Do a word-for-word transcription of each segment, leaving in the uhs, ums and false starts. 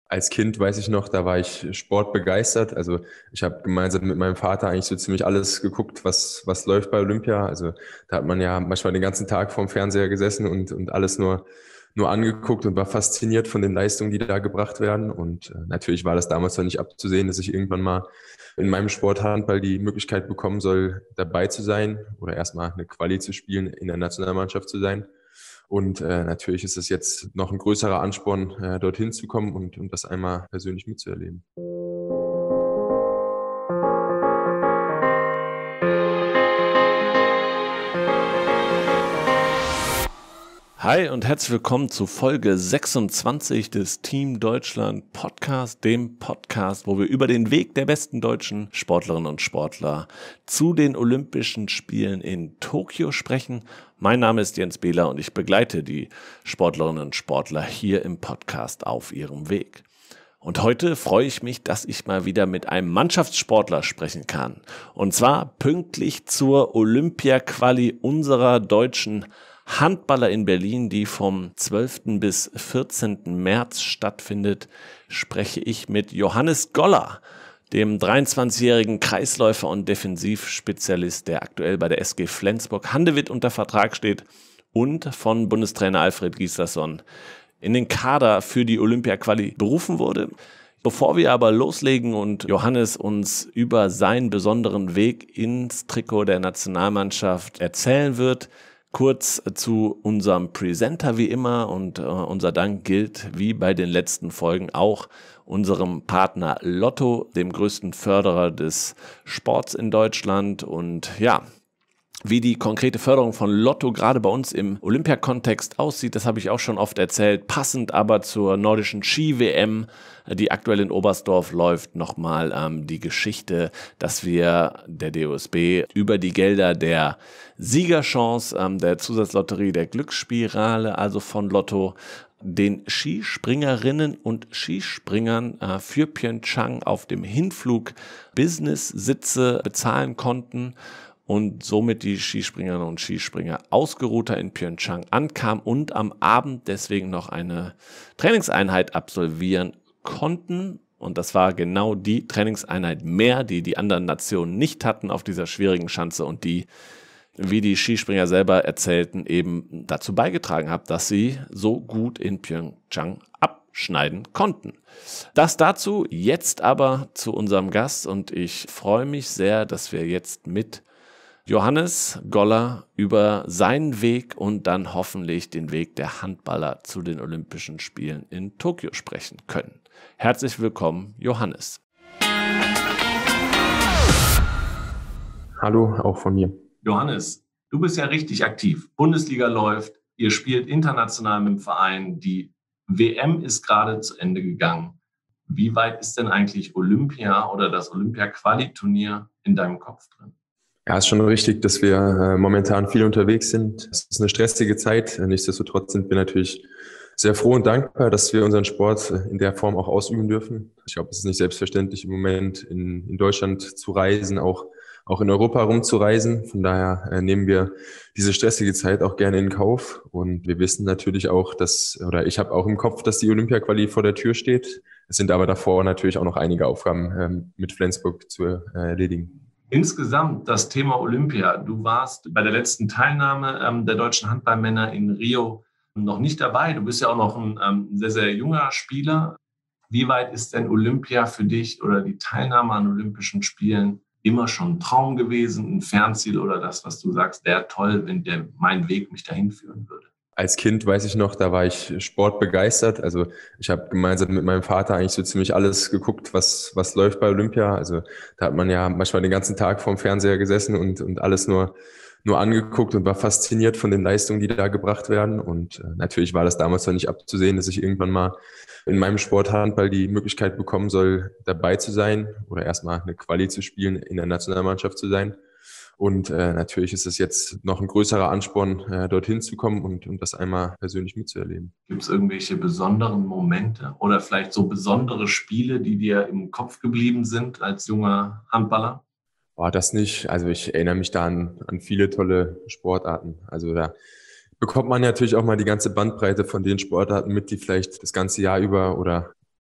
Als Kind weiß ich noch, da war ich sportbegeistert. Also ich habe gemeinsam mit meinem Vater eigentlich so ziemlich alles geguckt, was, was läuft bei Olympia. Also da hat man ja manchmal den ganzen Tag vorm Fernseher gesessen und, und alles nur, nur angeguckt und war fasziniert von den Leistungen, die da gebracht werden. Und äh, natürlich war das damals noch nicht abzusehen, dass ich irgendwann mal in meinem Sport Handball die Möglichkeit bekommen soll, dabei zu sein oder erstmal eine Quali zu spielen, in der Nationalmannschaft zu sein. Und äh, natürlich ist es jetzt noch ein größerer Ansporn, äh, dorthin zu kommen und, und das einmal persönlich mitzuerleben. Hi und herzlich willkommen zu Folge sechsundzwanzig des Team Deutschland Podcast, dem Podcast, wo wir über den Weg der besten deutschen Sportlerinnen und Sportler zu den Olympischen Spielen in Tokio sprechen. Mein Name ist Jens Behler und ich begleite die Sportlerinnen und Sportler hier im Podcast auf ihrem Weg. Und heute freue ich mich, dass ich mal wieder mit einem Mannschaftssportler sprechen kann. Und zwar pünktlich zur Olympia-Quali unserer deutschen Handballer in Berlin, die vom zwölften bis vierzehnten März stattfindet, spreche ich mit Johannes Goller, dem dreiundzwanzigjährigen Kreisläufer und Defensivspezialist, der aktuell bei der S G Flensburg-Handewitt unter Vertrag steht und von Bundestrainer Alfred Gislason in den Kader für die Olympia-Quali berufen wurde. Bevor wir aber loslegen und Johannes uns über seinen besonderen Weg ins Trikot der Nationalmannschaft erzählen wird, kurz zu unserem Presenter wie immer, und äh, unser Dank gilt wie bei den letzten Folgen auch unserem Partner Lotto, dem größten Förderer des Sports in Deutschland. Und ja, wie die konkrete Förderung von Lotto gerade bei uns im Olympiakontext aussieht, das habe ich auch schon oft erzählt. Passend aber zur nordischen Ski-W M, die aktuell in Oberstdorf läuft, nochmal ähm, die Geschichte, dass wir der D O S B über die Gelder der Siegerchance, ähm, der Zusatzlotterie, der Glücksspirale, also von Lotto, den Skispringerinnen und Skispringern äh, für Pyeongchang auf dem Hinflug Business-Sitze bezahlen konnten und somit die Skispringerinnen und Skispringer ausgeruhter in Pyeongchang ankamen und am Abend deswegen noch eine Trainingseinheit absolvieren konnten. Und das war genau die Trainingseinheit mehr, die die anderen Nationen nicht hatten auf dieser schwierigen Schanze und die, wie die Skispringer selber erzählten, eben dazu beigetragen hat, dass sie so gut in Pyeongchang abschneiden konnten. Das dazu, jetzt aber zu unserem Gast, und ich freue mich sehr, dass wir jetzt mit Johannes Goller über seinen Weg und dann hoffentlich den Weg der Handballer zu den Olympischen Spielen in Tokio sprechen können. Herzlich willkommen, Johannes. Hallo, auch von mir. Johannes, du bist ja richtig aktiv. Bundesliga läuft, ihr spielt international mit dem Verein, die W M ist gerade zu Ende gegangen. Wie weit ist denn eigentlich Olympia oder das Olympia-Quali-Turnier in deinem Kopf drin? Ja, es ist schon richtig, dass wir äh, momentan viel unterwegs sind. Es ist eine stressige Zeit. Nichtsdestotrotz sind wir natürlich sehr froh und dankbar, dass wir unseren Sport in der Form auch ausüben dürfen. Ich glaube, es ist nicht selbstverständlich im Moment in, in Deutschland zu reisen, auch, auch in Europa rumzureisen. Von daher äh, nehmen wir diese stressige Zeit auch gerne in Kauf. Und wir wissen natürlich auch, dass, oder ich habe auch im Kopf, dass die Olympia-Quali vor der Tür steht. Es sind aber davor natürlich auch noch einige Aufgaben ähm, mit Flensburg zu äh, erledigen. Insgesamt das Thema Olympia. Du warst bei der letzten Teilnahme ähm, der deutschen Handballmänner in Rio noch nicht dabei. Du bist ja auch noch ein ähm, sehr, sehr junger Spieler. Wie weit ist denn Olympia für dich oder die Teilnahme an Olympischen Spielen immer schon ein Traum gewesen, ein Fernziel oder das, was du sagst, wäre toll, wenn der mein Weg mich dahin führen würde? Als Kind weiß ich noch, da war ich sportbegeistert. Also ich habe gemeinsam mit meinem Vater eigentlich so ziemlich alles geguckt, was was läuft bei Olympia. Also da hat man ja manchmal den ganzen Tag vorm Fernseher gesessen und und alles nur nur angeguckt und war fasziniert von den Leistungen, die da gebracht werden. Und äh, natürlich war das damals noch nicht abzusehen, dass ich irgendwann mal in meinem Sport Handball die Möglichkeit bekommen soll, dabei zu sein oder erstmal eine Quali zu spielen, in der Nationalmannschaft zu sein. Und äh, natürlich ist es jetzt noch ein größerer Ansporn, äh, dorthin zu kommen und, und das einmal persönlich mitzuerleben. Gibt es irgendwelche besonderen Momente oder vielleicht so besondere Spiele, die dir im Kopf geblieben sind als junger Handballer? Boah, das nicht. Also ich erinnere mich da an, an viele tolle Sportarten. Also da bekommt man natürlich auch mal die ganze Bandbreite von den Sportarten mit, die vielleicht das ganze Jahr über oder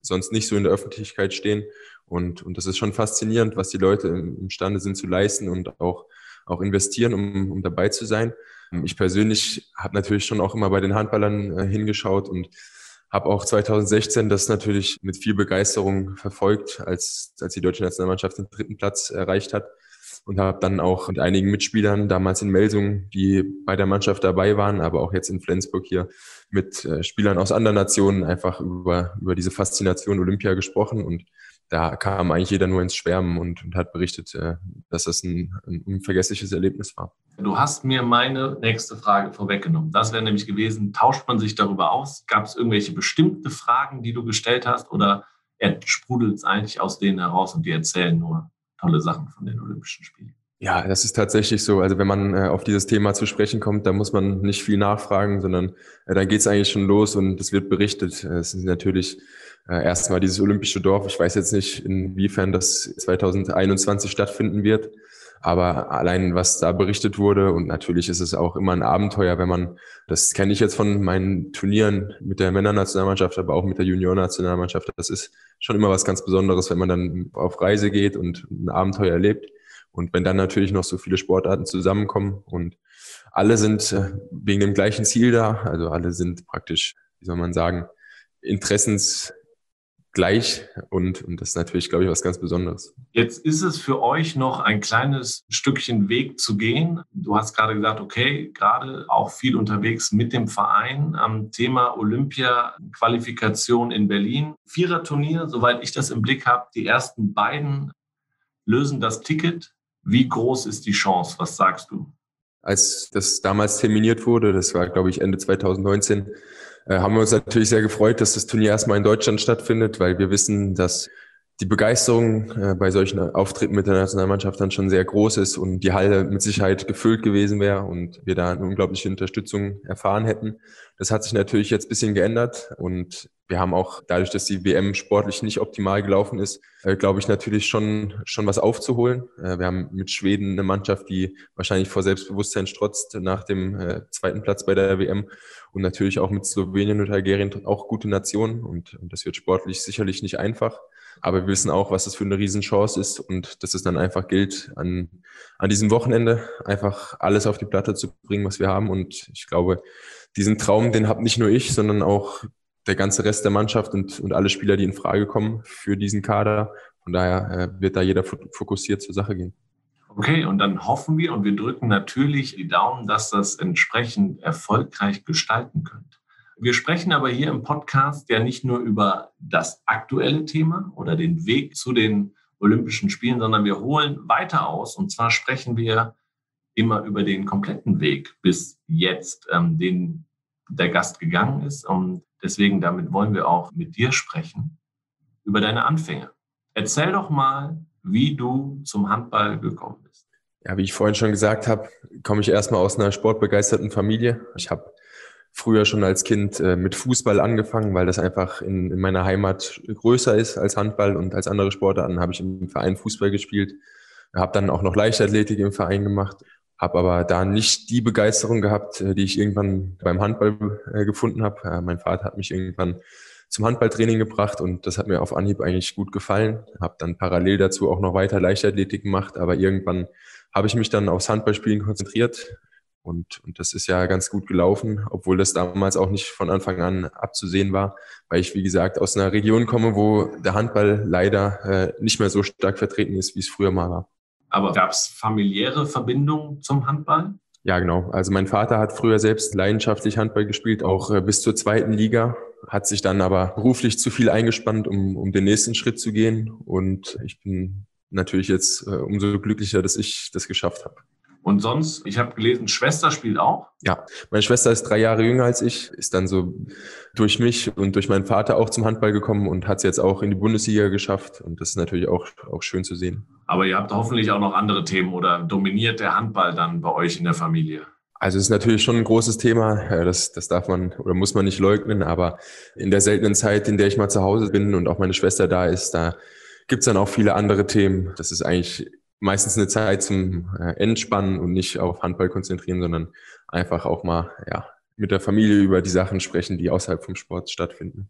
sonst nicht so in der Öffentlichkeit stehen. Und, und das ist schon faszinierend, was die Leute imstande sind zu leisten und auch, auch investieren, um, um dabei zu sein. Ich persönlich habe natürlich schon auch immer bei den Handballern äh, hingeschaut und habe auch zwanzig sechzehn das natürlich mit viel Begeisterung verfolgt, als, als die deutsche Nationalmannschaft den dritten Platz erreicht hat. Und habe dann auch mit einigen Mitspielern damals in Melsungen, die bei der Mannschaft dabei waren, aber auch jetzt in Flensburg hier mit äh, Spielern aus anderen Nationen einfach über, über diese Faszination Olympia gesprochen. Und da kam eigentlich jeder nur ins Schwärmen und, und hat berichtet, äh, dass das ein, ein unvergessliches Erlebnis war. Du hast mir meine nächste Frage vorweggenommen. Das wäre nämlich gewesen, tauscht man sich darüber aus? Gab es irgendwelche bestimmte Fragen, die du gestellt hast, oder sprudelt es eigentlich aus denen heraus und die erzählen nur tolle Sachen von den Olympischen Spielen? Ja, das ist tatsächlich so. Also wenn man äh, auf dieses Thema zu sprechen kommt, dann muss man nicht viel nachfragen, sondern äh, dann geht es eigentlich schon los und es wird berichtet. Äh, es ist natürlich äh, erstmal dieses olympische Dorf. Ich weiß jetzt nicht, inwiefern das zwanzig einundzwanzig stattfinden wird, aber allein was da berichtet wurde, und natürlich ist es auch immer ein Abenteuer, wenn man, das kenne ich jetzt von meinen Turnieren mit der Männernationalmannschaft, aber auch mit der Juniorennationalmannschaft, das ist schon immer was ganz Besonderes, wenn man dann auf Reise geht und ein Abenteuer erlebt. Und wenn dann natürlich noch so viele Sportarten zusammenkommen und alle sind äh, wegen dem gleichen Ziel da, also alle sind praktisch, wie soll man sagen, interessensgleich, und, und das ist natürlich, glaube ich, was ganz Besonderes. Jetzt ist es für euch noch ein kleines Stückchen Weg zu gehen. Du hast gerade gesagt, okay, gerade auch viel unterwegs mit dem Verein am Thema Olympia-Qualifikation in Berlin. Viererturnier, soweit ich das im Blick habe, die ersten beiden lösen das Ticket. Wie groß ist die Chance? Was sagst du? Als das damals terminiert wurde, das war, glaube ich, Ende zwanzig neunzehn, äh, haben wir uns natürlich sehr gefreut, dass das Turnier erstmal in Deutschland stattfindet, weil wir wissen, dass die Begeisterung äh, bei solchen Auftritten mit der Nationalmannschaft dann schon sehr groß ist und die Halle mit Sicherheit gefüllt gewesen wäre und wir da eine unglaubliche Unterstützung erfahren hätten. Das hat sich natürlich jetzt ein bisschen geändert und wir haben auch dadurch, dass die W M sportlich nicht optimal gelaufen ist, äh, glaube ich natürlich schon schon was aufzuholen. Äh, wir haben mit Schweden eine Mannschaft, die wahrscheinlich vor Selbstbewusstsein strotzt nach dem äh, zweiten Platz bei der W M und natürlich auch mit Slowenien und Algerien auch gute Nationen und, und das wird sportlich sicherlich nicht einfach. Aber wir wissen auch, was das für eine Riesenchance ist und dass es dann einfach gilt, an, an diesem Wochenende einfach alles auf die Platte zu bringen, was wir haben. Und ich glaube, diesen Traum, den habe nicht nur ich, sondern auch der ganze Rest der Mannschaft und, und alle Spieler, die in Frage kommen für diesen Kader. Von daher äh, wird da jeder fokussiert zur Sache gehen. Okay, und dann hoffen wir und wir drücken natürlich die Daumen, dass das entsprechend erfolgreich gestalten könnt. Wir sprechen aber hier im Podcast ja nicht nur über das aktuelle Thema oder den Weg zu den Olympischen Spielen, sondern wir holen weiter aus. Und zwar sprechen wir immer über den kompletten Weg bis jetzt, ähm, den der Gast gegangen ist. Und deswegen, damit wollen wir auch mit dir sprechen über deine Anfänge. Erzähl doch mal, wie du zum Handball gekommen bist. Ja, wie ich vorhin schon gesagt habe, komme ich erstmal aus einer sportbegeisterten Familie. Ich habe früher schon als Kind äh, mit Fußball angefangen, weil das einfach in, in meiner Heimat größer ist als Handball und als andere Sportarten. Habe ich im Verein Fußball gespielt, habe dann auch noch Leichtathletik im Verein gemacht, habe aber da nicht die Begeisterung gehabt, äh, die ich irgendwann beim Handball äh, gefunden habe. Äh, mein Vater hat mich irgendwann zum Handballtraining gebracht und das hat mir auf Anhieb eigentlich gut gefallen. Habe dann parallel dazu auch noch weiter Leichtathletik gemacht, aber irgendwann habe ich mich dann aufs Handballspielen konzentriert. Und, und das ist ja ganz gut gelaufen, obwohl das damals auch nicht von Anfang an abzusehen war, weil ich, wie gesagt, aus einer Region komme, wo der Handball leider äh, nicht mehr so stark vertreten ist, wie es früher mal war. Aber gab es familiäre Verbindungen zum Handball? Ja, genau. Also mein Vater hat früher selbst leidenschaftlich Handball gespielt, auch äh, bis zur zweiten Liga, hat sich dann aber beruflich zu viel eingespannt, um, um den nächsten Schritt zu gehen. Und ich bin natürlich jetzt äh, umso glücklicher, dass ich das geschafft habe. Und sonst, ich habe gelesen, Schwester spielt auch? Ja, meine Schwester ist drei Jahre jünger als ich, ist dann so durch mich und durch meinen Vater auch zum Handball gekommen und hat es jetzt auch in die Bundesliga geschafft. Und das ist natürlich auch, auch schön zu sehen. Aber ihr habt hoffentlich auch noch andere Themen oder dominiert der Handball dann bei euch in der Familie? Also es ist natürlich schon ein großes Thema, das, das darf man oder muss man nicht leugnen, aber in der seltenen Zeit, in der ich mal zu Hause bin und auch meine Schwester da ist, da gibt's dann auch viele andere Themen. Das ist eigentlich meistens eine Zeit zum Entspannen und nicht auf Handball konzentrieren, sondern einfach auch mal ja mit der Familie über die Sachen sprechen, die außerhalb vom Sport stattfinden.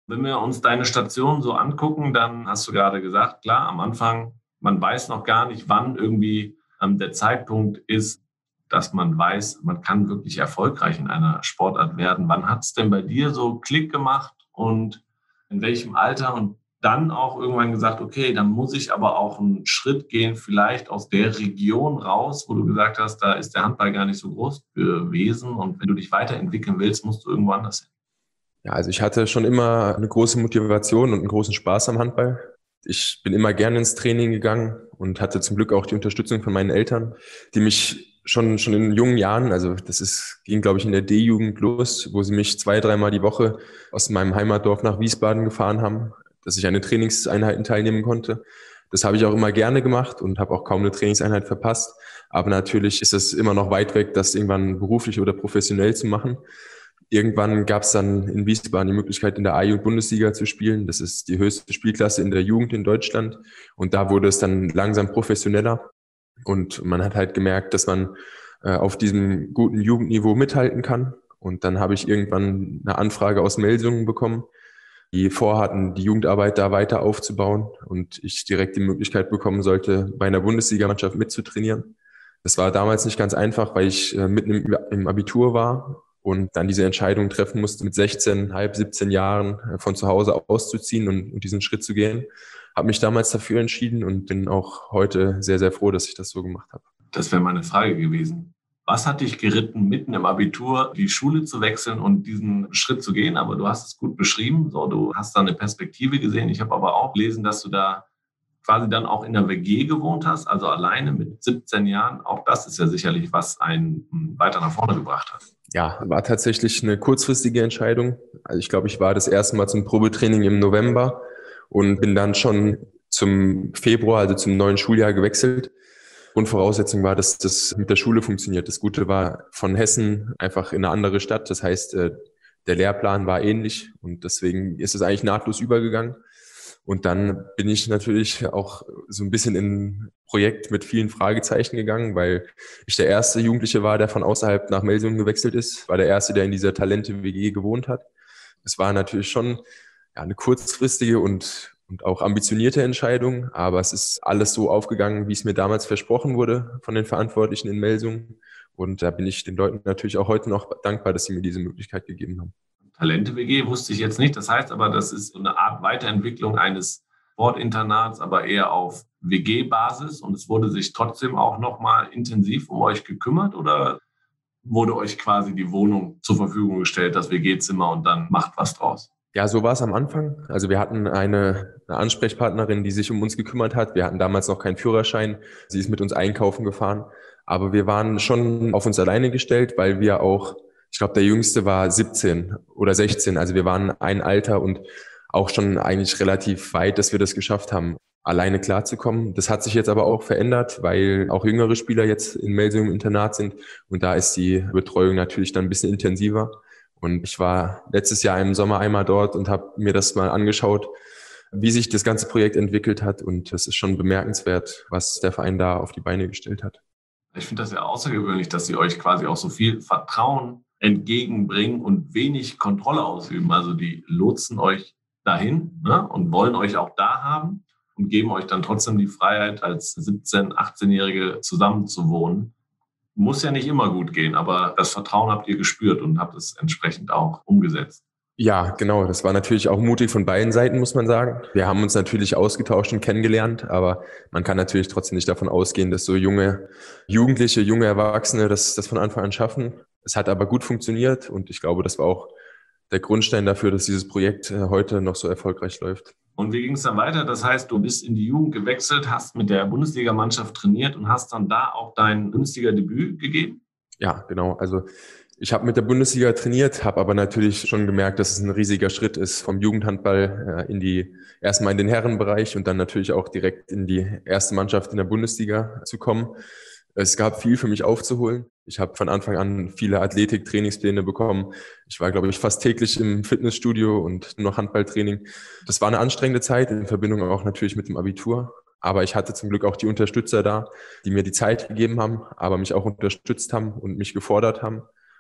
Wenn wir uns deine Station so angucken, dann hast du gerade gesagt, klar, am Anfang, man weiß noch gar nicht, wann irgendwie ähm, der Zeitpunkt ist, dass man weiß, man kann wirklich erfolgreich in einer Sportart werden. Wann hat es denn bei dir so Klick gemacht und in welchem Alter? Und dann auch irgendwann gesagt, okay, dann muss ich aber auch einen Schritt gehen, vielleicht aus der Region raus, wo du gesagt hast, da ist der Handball gar nicht so groß gewesen. Und wenn du dich weiterentwickeln willst, musst du irgendwo anders hin. Ja, also ich hatte schon immer eine große Motivation und einen großen Spaß am Handball. Ich bin immer gerne ins Training gegangen und hatte zum Glück auch die Unterstützung von meinen Eltern, die mich schon schon in jungen Jahren, also das ist ging, glaube ich, in der D-Jugend los, wo sie mich zwei, dreimal die Woche aus meinem Heimatdorf nach Wiesbaden gefahren haben, dass ich an den Trainingseinheiten teilnehmen konnte. Das habe ich auch immer gerne gemacht und habe auch kaum eine Trainingseinheit verpasst. Aber natürlich ist es immer noch weit weg, das irgendwann beruflich oder professionell zu machen. Irgendwann gab es dann in Wiesbaden die Möglichkeit, in der A-Jugend-Bundesliga zu spielen. Das ist die höchste Spielklasse in der Jugend in Deutschland. Und da wurde es dann langsam professioneller. Und man hat halt gemerkt, dass man äh, auf diesem guten Jugendniveau mithalten kann. Und dann habe ich irgendwann eine Anfrage aus Melsungen bekommen, die vorhatten, die Jugendarbeit da weiter aufzubauen. Und ich direkt die Möglichkeit bekommen sollte, bei einer Bundesligamannschaft mitzutrainieren. Das war damals nicht ganz einfach, weil ich äh, mitten im, im Abitur war und dann diese Entscheidung treffen musste, mit sechzehn, halb siebzehn Jahren von zu Hause auszuziehen und, und diesen Schritt zu gehen. Habe mich damals dafür entschieden und bin auch heute sehr, sehr froh, dass ich das so gemacht habe. Das wäre meine Frage gewesen. Was hat dich geritten, mitten im Abitur die Schule zu wechseln und diesen Schritt zu gehen? Aber du hast es gut beschrieben. So, du hast da eine Perspektive gesehen. Ich habe aber auch gelesen, dass du da quasi dann auch in der W G gewohnt hast, also alleine mit siebzehn Jahren. Auch das ist ja sicherlich, was einen weiter nach vorne gebracht hat. Ja, war tatsächlich eine kurzfristige Entscheidung. Also ich glaube, ich war das erste Mal zum Probetraining im November und bin dann schon zum Februar, also zum neuen Schuljahr gewechselt. Grundvoraussetzung war, dass das mit der Schule funktioniert. Das Gute war von Hessen einfach in eine andere Stadt. Das heißt, der Lehrplan war ähnlich und deswegen ist es eigentlich nahtlos übergegangen. Und dann bin ich natürlich auch so ein bisschen in ein Projekt mit vielen Fragezeichen gegangen, weil ich der erste Jugendliche war, der von außerhalb nach Melsungen gewechselt ist, war der erste, der in dieser Talente-W G gewohnt hat. Es war natürlich schon ja, eine kurzfristige und, und auch ambitionierte Entscheidung, aber es ist alles so aufgegangen, wie es mir damals versprochen wurde von den Verantwortlichen in Melsungen. Und da bin ich den Leuten natürlich auch heute noch dankbar, dass sie mir diese Möglichkeit gegeben haben. Talente-W G wusste ich jetzt nicht. Das heißt aber, das ist so eine Art Weiterentwicklung eines Sportinternats, aber eher auf W G-Basis. Und es wurde sich trotzdem auch nochmal intensiv um euch gekümmert oder wurde euch quasi die Wohnung zur Verfügung gestellt, das W G-Zimmer und dann macht was draus? Ja, so war es am Anfang. Also wir hatten eine, eine Ansprechpartnerin, die sich um uns gekümmert hat. Wir hatten damals noch keinen Führerschein. Sie ist mit uns einkaufen gefahren. Aber wir waren schon auf uns alleine gestellt, weil wir auch ich glaube, der Jüngste war siebzehn oder sechzehn. Also wir waren ein Alter und auch schon eigentlich relativ weit, dass wir das geschafft haben, alleine klarzukommen. Das hat sich jetzt aber auch verändert, weil auch jüngere Spieler jetzt in Melsungen im Internat sind. Und da ist die Betreuung natürlich dann ein bisschen intensiver. Und ich war letztes Jahr im Sommer einmal dort und habe mir das mal angeschaut, wie sich das ganze Projekt entwickelt hat. Und das ist schon bemerkenswert, was der Verein da auf die Beine gestellt hat. Ich finde das ja außergewöhnlich, dass sie euch quasi auch so viel Vertrauen entgegenbringen und wenig Kontrolle ausüben. Also die lotsen euch dahin, ne, und wollen euch auch da haben und geben euch dann trotzdem die Freiheit, als siebzehn-, achtzehnjährige zusammenzuwohnen. Muss ja nicht immer gut gehen, aber das Vertrauen habt ihr gespürt und habt es entsprechend auch umgesetzt. Ja, genau. Das war natürlich auch mutig von beiden Seiten, muss man sagen. Wir haben uns natürlich ausgetauscht und kennengelernt, aber man kann natürlich trotzdem nicht davon ausgehen, dass so junge Jugendliche, junge Erwachsene das, das von Anfang an schaffen. Es hat aber gut funktioniert und ich glaube, das war auch der Grundstein dafür, dass dieses Projekt heute noch so erfolgreich läuft. Und wie ging es dann weiter? Das heißt, du bist in die Jugend gewechselt, hast mit der Bundesligamannschaft trainiert und hast dann da auch dein Bundesliga-Debüt gegeben? Ja, genau. Also ich habe mit der Bundesliga trainiert, habe aber natürlich schon gemerkt, dass es ein riesiger Schritt ist, vom Jugendhandball in die erstmal in den Herrenbereich und dann natürlich auch direkt in die erste Mannschaft in der Bundesliga zu kommen. Es gab viel für mich aufzuholen. Ich habe von Anfang an viele Athletik-Trainingspläne bekommen. Ich war, glaube ich, fast täglich im Fitnessstudio und nur noch Handballtraining. Das war eine anstrengende Zeit, in Verbindung auch natürlich mit dem Abitur. Aber ich hatte zum Glück auch die Unterstützer da, die mir die Zeit gegeben haben, aber mich auch unterstützt haben und mich gefordert haben.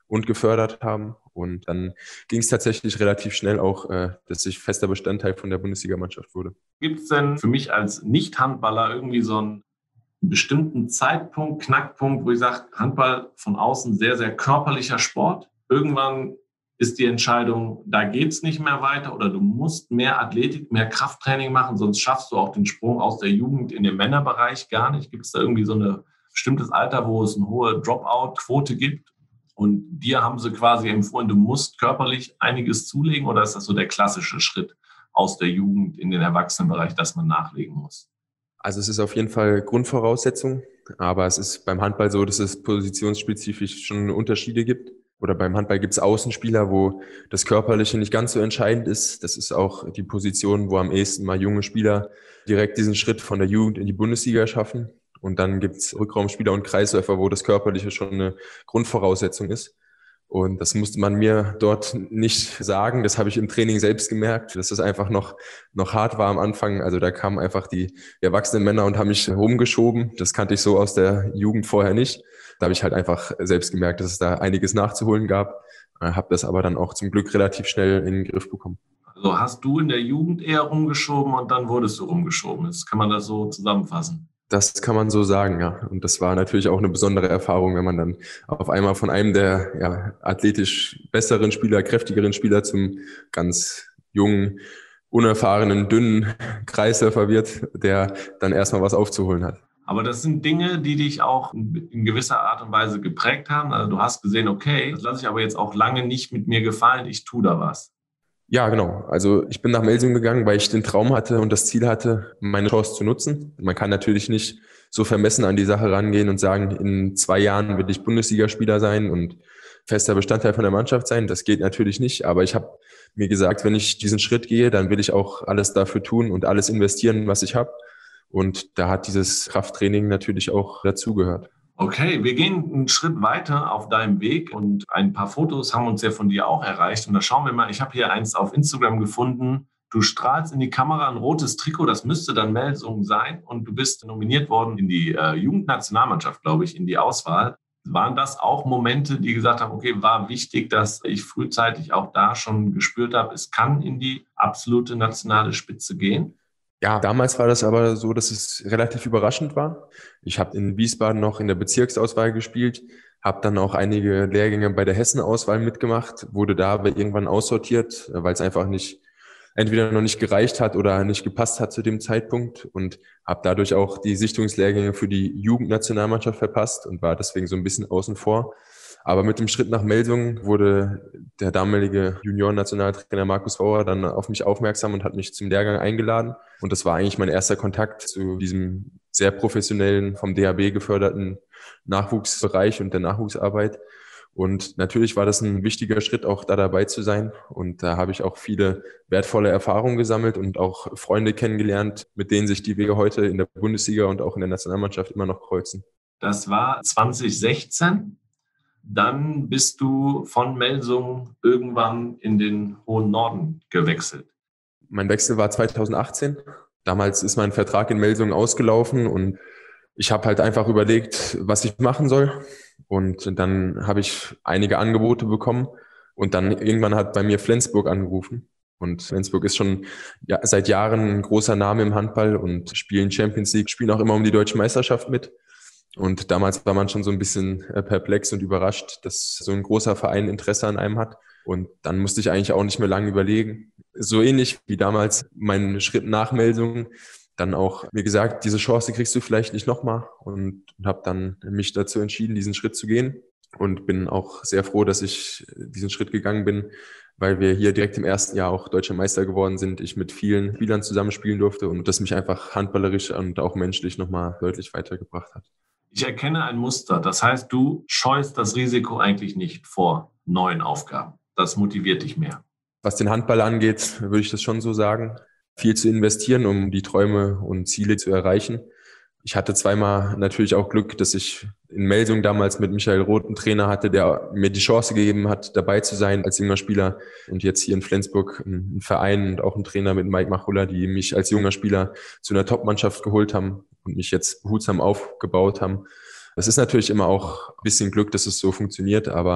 und gefördert haben. Und dann ging es tatsächlich relativ schnell auch, äh, dass ich fester Bestandteil von der Bundesligamannschaft wurde. Gibt es denn für mich als Nicht-Handballer irgendwie so einen bestimmten Zeitpunkt, Knackpunkt, wo ich sage, Handball von außen sehr, sehr körperlicher Sport. Irgendwann ist die Entscheidung, da geht es nicht mehr weiter oder du musst mehr Athletik, mehr Krafttraining machen, sonst schaffst du auch den Sprung aus der Jugend in den Männerbereich gar nicht. Gibt es da irgendwie so ein bestimmtes Alter, wo es eine hohe Dropout-Quote gibt? Und dir haben sie quasi empfohlen, du musst körperlich einiges zulegen, oder ist das so der klassische Schritt aus der Jugend in den Erwachsenenbereich, dass man nachlegen muss? Also es ist auf jeden Fall Grundvoraussetzung, aber es ist beim Handball so, dass es positionsspezifisch schon Unterschiede gibt. Oder beim Handball gibt es Außenspieler, wo das Körperliche nicht ganz so entscheidend ist. Das ist auch die Position, wo am ehesten mal junge Spieler direkt diesen Schritt von der Jugend in die Bundesliga schaffen. Und dann gibt es Rückraumspieler und Kreisläufer, wo das Körperliche schon eine Grundvoraussetzung ist. Und das musste man mir dort nicht sagen. Das habe ich im Training selbst gemerkt, dass es einfach noch, noch hart war am Anfang. Also da kamen einfach die, die erwachsenen Männer und haben mich rumgeschoben. Das kannte ich so aus der Jugend vorher nicht. Da habe ich halt einfach selbst gemerkt, dass es da einiges nachzuholen gab. Habe das aber dann auch zum Glück relativ schnell in den Griff bekommen. Also hast du in der Jugend eher rumgeschoben und dann wurdest du rumgeschoben. Jetzt kann man das so zusammenfassen. Das kann man so sagen, ja. Und das war natürlich auch eine besondere Erfahrung, wenn man dann auf einmal von einem der ja, athletisch besseren Spieler, kräftigeren Spieler zum ganz jungen, unerfahrenen, dünnen Kreisläufer wird, der dann erstmal was aufzuholen hat. Aber das sind Dinge, die dich auch in gewisser Art und Weise geprägt haben. Also du hast gesehen, okay, das lasse ich aber jetzt auch lange nicht mit mir gefallen, ich tue da was. Ja, genau. Also ich bin nach Melsungen gegangen, weil ich den Traum hatte und das Ziel hatte, meine Chance zu nutzen. Man kann natürlich nicht so vermessen an die Sache rangehen und sagen, in zwei Jahren will ich Bundesligaspieler sein und fester Bestandteil von der Mannschaft sein. Das geht natürlich nicht. Aber ich habe mir gesagt, wenn ich diesen Schritt gehe, dann will ich auch alles dafür tun und alles investieren, was ich habe. Und da hat dieses Krafttraining natürlich auch dazugehört. Okay, wir gehen einen Schritt weiter auf deinem Weg und ein paar Fotos haben uns ja von dir auch erreicht. Und da schauen wir mal, ich habe hier eins auf Instagram gefunden. Du strahlst in die Kamera ein rotes Trikot, das müsste dann Melsungen sein. Und du bist nominiert worden in die äh, Jugendnationalmannschaft, glaube ich, in die Auswahl. Waren das auch Momente, die gesagt haben, okay, war wichtig, dass ich frühzeitig auch da schon gespürt habe, es kann in die absolute nationale Spitze gehen? Ja, damals war das aber so, dass es relativ überraschend war. Ich habe in Wiesbaden noch in der Bezirksauswahl gespielt, habe dann auch einige Lehrgänge bei der Hessenauswahl mitgemacht, wurde da aber irgendwann aussortiert, weil es einfach nicht, entweder noch nicht gereicht hat oder nicht gepasst hat zu dem Zeitpunkt und habe dadurch auch die Sichtungslehrgänge für die Jugendnationalmannschaft verpasst und war deswegen so ein bisschen außen vor. Aber mit dem Schritt nach Melsungen wurde der damalige Junioren-Nationaltrainer Markus Bauer dann auf mich aufmerksam und hat mich zum Lehrgang eingeladen. Und das war eigentlich mein erster Kontakt zu diesem sehr professionellen, vom D H B geförderten Nachwuchsbereich und der Nachwuchsarbeit. Und natürlich war das ein wichtiger Schritt, auch da dabei zu sein. Und da habe ich auch viele wertvolle Erfahrungen gesammelt und auch Freunde kennengelernt, mit denen sich die Wege heute in der Bundesliga und auch in der Nationalmannschaft immer noch kreuzen. Das war zwanzig sechzehn. Dann bist du von Melsungen irgendwann in den hohen Norden gewechselt. Mein Wechsel war zweitausendachtzehn. Damals ist mein Vertrag in Melsungen ausgelaufen und ich habe halt einfach überlegt, was ich machen soll. Und dann habe ich einige Angebote bekommen und dann irgendwann hat bei mir Flensburg angerufen. Und Flensburg ist schon ja, seit Jahren ein großer Name im Handball und spielen Champions League, spielen auch immer um die deutsche Meisterschaft mit. Und damals war man schon so ein bisschen perplex und überrascht, dass so ein großer Verein Interesse an einem hat. Und dann musste ich eigentlich auch nicht mehr lange überlegen. So ähnlich wie damals mein Schritt nach Melsungen, dann auch mir gesagt, diese Chance kriegst du vielleicht nicht nochmal. Und habe dann mich dazu entschieden, diesen Schritt zu gehen. Und bin auch sehr froh, dass ich diesen Schritt gegangen bin, weil wir hier direkt im ersten Jahr auch Deutscher Meister geworden sind. Ich mit vielen Spielern zusammenspielen durfte und das mich einfach handballerisch und auch menschlich nochmal deutlich weitergebracht hat. Ich erkenne ein Muster. Das heißt, du scheust das Risiko eigentlich nicht vor neuen Aufgaben. Das motiviert dich mehr. Was den Handball angeht, würde ich das schon so sagen. Viel zu investieren, um die Träume und Ziele zu erreichen. Ich hatte zweimal natürlich auch Glück, dass ich in Melsungen damals mit Michael Roth einen Trainer hatte, der mir die Chance gegeben hat, dabei zu sein als junger Spieler. Und jetzt hier in Flensburg ein Verein und auch ein Trainer mit Mike Machulla, die mich als junger Spieler zu einer Top-Mannschaft geholt haben und mich jetzt behutsam aufgebaut haben. Das ist natürlich immer auch ein bisschen Glück, dass es so funktioniert, aber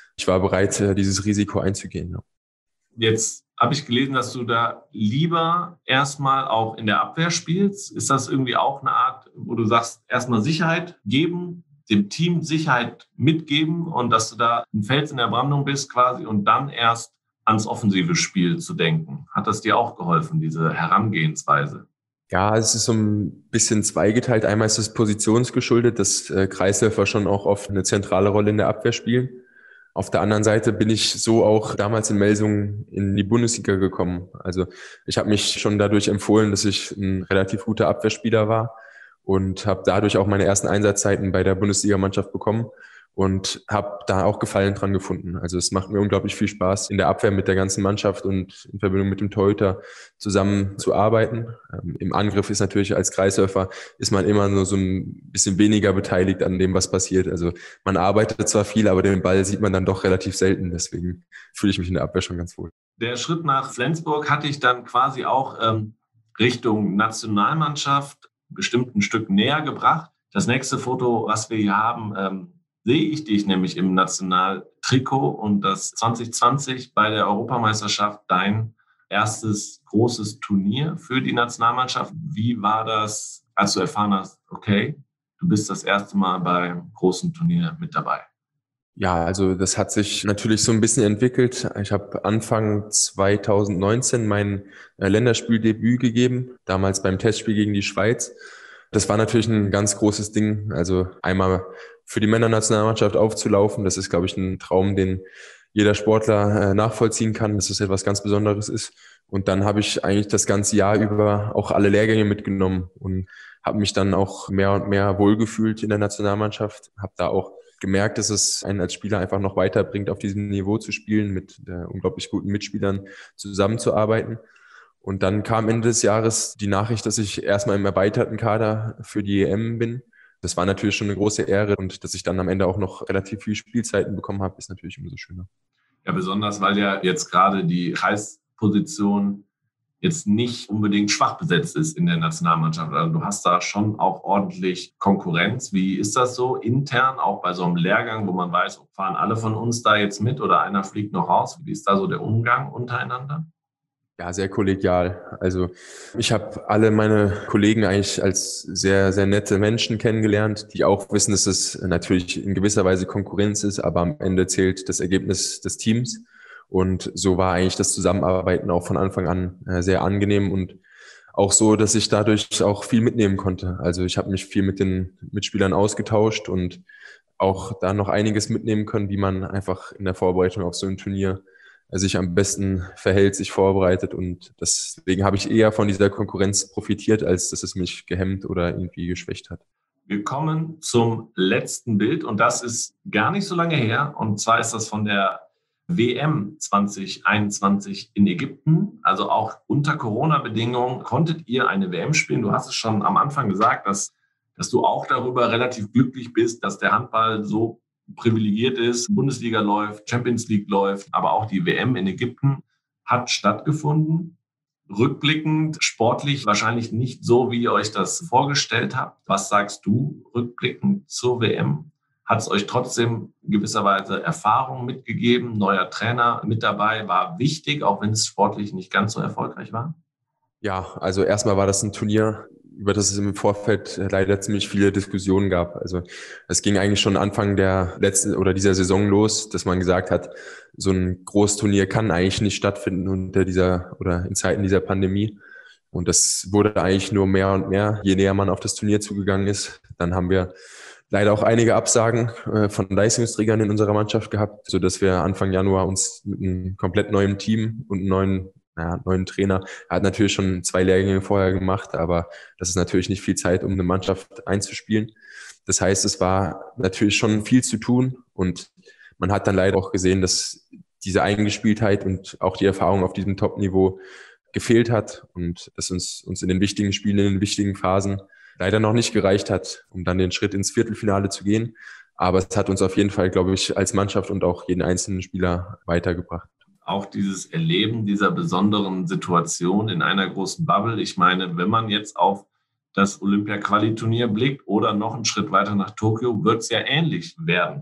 ich war bereit, dieses Risiko einzugehen. Ja. Jetzt habe ich gelesen, dass du da lieber erstmal auch in der Abwehr spielst. Ist das irgendwie auch eine Art, wo du sagst, erstmal Sicherheit geben, dem Team Sicherheit mitgeben und dass du da ein Fels in der Brandung bist quasi und dann erst ans offensive Spiel zu denken? Hat das dir auch geholfen, diese Herangehensweise? Ja, es ist so ein bisschen zweigeteilt. Einmal ist es positionsgeschuldet, dass äh, Kreisläufer schon auch oft eine zentrale Rolle in der Abwehr spielen. Auf der anderen Seite bin ich so auch damals in Melsungen in die Bundesliga gekommen. Also ich habe mich schon dadurch empfohlen, dass ich ein relativ guter Abwehrspieler war und habe dadurch auch meine ersten Einsatzzeiten bei der Bundesligamannschaft bekommen und habe da auch Gefallen dran gefunden. Also es macht mir unglaublich viel Spaß, in der Abwehr mit der ganzen Mannschaft und in Verbindung mit dem Torhüter zusammen zu arbeiten. Ähm, Im Angriff ist natürlich als Kreisläufer ist man immer nur so ein bisschen weniger beteiligt an dem, was passiert. Also man arbeitet zwar viel, aber den Ball sieht man dann doch relativ selten. Deswegen fühle ich mich in der Abwehr schon ganz wohl. Der Schritt nach Flensburg hatte ich dann quasi auch ähm, Richtung Nationalmannschaft bestimmt ein Stück näher gebracht. Das nächste Foto, was wir hier haben, ähm, sehe ich dich nämlich im Nationaltrikot und das zwanzig zwanzig bei der Europameisterschaft dein erstes großes Turnier für die Nationalmannschaft. Wie war das, als du erfahren hast, okay, du bist das erste Mal beim großen Turnier mit dabei? Ja, also das hat sich natürlich so ein bisschen entwickelt. Ich habe Anfang zwanzig neunzehn mein Länderspieldebüt gegeben, damals beim Testspiel gegen die Schweiz. Das war natürlich ein ganz großes Ding. Also einmal für die Männernationalmannschaft aufzulaufen, das ist, glaube ich, ein Traum, den jeder Sportler nachvollziehen kann, dass das etwas ganz Besonderes ist. Und dann habe ich eigentlich das ganze Jahr über auch alle Lehrgänge mitgenommen und habe mich dann auch mehr und mehr wohlgefühlt in der Nationalmannschaft. Habe da auch gemerkt, dass es einen als Spieler einfach noch weiterbringt, auf diesem Niveau zu spielen, mit äh, unglaublich guten Mitspielern zusammenzuarbeiten. Und dann kam Ende des Jahres die Nachricht, dass ich erstmal im erweiterten Kader für die E M bin. Das war natürlich schon eine große Ehre und dass ich dann am Ende auch noch relativ viel Spielzeiten bekommen habe, ist natürlich umso schöner. Ja, besonders, weil ja jetzt gerade die Kreisposition jetzt nicht unbedingt schwach besetzt ist in der Nationalmannschaft. Also du hast da schon auch ordentlich Konkurrenz. Wie ist das so intern, auch bei so einem Lehrgang, wo man weiß, fahren alle von uns da jetzt mit oder einer fliegt noch raus? Wie ist da so der Umgang untereinander? Ja, sehr kollegial. Also ich habe alle meine Kollegen eigentlich als sehr, sehr nette Menschen kennengelernt, die auch wissen, dass es natürlich in gewisser Weise Konkurrenz ist, aber am Ende zählt das Ergebnis des Teams. Und so war eigentlich das Zusammenarbeiten auch von Anfang an sehr angenehm und auch so, dass ich dadurch auch viel mitnehmen konnte. Also ich habe mich viel mit den Mitspielern ausgetauscht und auch da noch einiges mitnehmen können, wie man einfach in der Vorbereitung auf so ein Turnier sich am besten verhält, sich vorbereitet. Und deswegen habe ich eher von dieser Konkurrenz profitiert, als dass es mich gehemmt oder irgendwie geschwächt hat. Wir kommen zum letzten Bild und das ist gar nicht so lange her. Und zwar ist das von der W M zwanzig einundzwanzig in Ägypten. Also auch unter Corona-Bedingungen konntet ihr eine W M spielen. Du hast es schon am Anfang gesagt, dass, dass du auch darüber relativ glücklich bist, dass der Handball so privilegiert ist, Bundesliga läuft, Champions League läuft, aber auch die W M in Ägypten hat stattgefunden. Rückblickend, sportlich wahrscheinlich nicht so, wie ihr euch das vorgestellt habt. Was sagst du rückblickend zur W M? Hat es euch trotzdem gewisserweise Erfahrung mitgegeben? Neuer Trainer mit dabei war wichtig, auch wenn es sportlich nicht ganz so erfolgreich war? Ja, also erstmal war das ein Turnier, über das es im Vorfeld leider ziemlich viele Diskussionen gab. Also es ging eigentlich schon Anfang der letzten oder dieser Saison los, dass man gesagt hat, so ein Großturnier kann eigentlich nicht stattfinden unter dieser oder in Zeiten dieser Pandemie. Und das wurde eigentlich nur mehr und mehr, je näher man auf das Turnier zugegangen ist. Dann haben wir leider auch einige Absagen von Leistungsträgern in unserer Mannschaft gehabt, sodass wir Anfang Januar uns mit einem komplett neuen Team und einem neuen Ja, neuen Trainer. Er hat natürlich schon zwei Lehrgänge vorher gemacht, aber das ist natürlich nicht viel Zeit, um eine Mannschaft einzuspielen. Das heißt, es war natürlich schon viel zu tun und man hat dann leider auch gesehen, dass diese Eingespieltheit und auch die Erfahrung auf diesem Top-Niveau gefehlt hat und dass uns, uns in den wichtigen Spielen, in den wichtigen Phasen leider noch nicht gereicht hat, um dann den Schritt ins Viertelfinale zu gehen. Aber es hat uns auf jeden Fall, glaube ich, als Mannschaft und auch jeden einzelnen Spieler weitergebracht. Auch dieses Erleben dieser besonderen Situation in einer großen Bubble. Ich meine, wenn man jetzt auf das Olympia-Quali-Turnier blickt oder noch einen Schritt weiter nach Tokio, wird es ja ähnlich werden.